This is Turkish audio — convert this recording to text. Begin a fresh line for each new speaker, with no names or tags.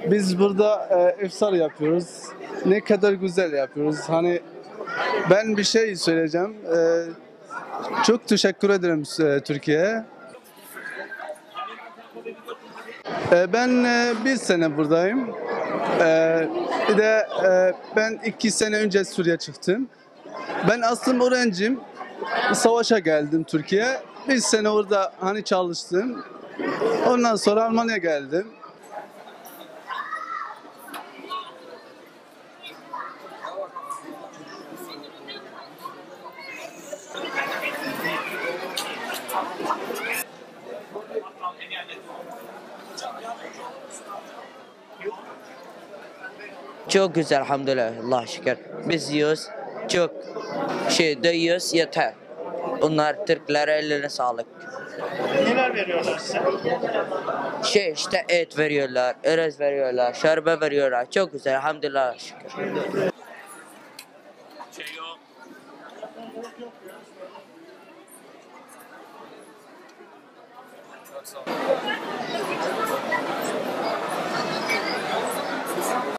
Biz burada iftar yapıyoruz. Ne kadar güzel yapıyoruz. Hani ben bir şey söyleyeceğim. Çok teşekkür ederim Türkiye'ye. Ben bir sene buradayım. Bir de ben 2 sene önce Suriye çıktım. Ben aslında öğrenciyim. Savaşa geldim Türkiye. Bir sene orada hani çalıştım. Ondan sonra Almanya'ya geldim.
Çok güzel elhamdülillah Allah şükür. Biz yiyoruz. Çok doyuyoruz yeter. Onlar Türklere ellerine sağlık.
Neler veriyorlar size?
İşte et veriyorlar, erez veriyorlar, şarbe veriyorlar. Çok güzel elhamdülillah şükür.